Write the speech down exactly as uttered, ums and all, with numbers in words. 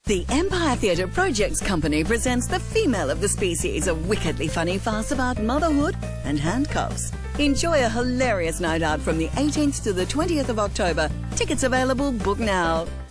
The Empire Theatre Projects Company presents The Female of the Species, a wickedly funny farce about motherhood and handcuffs. Enjoy a hilarious night out from the eighteenth to the twentieth of October. Tickets available. Book now.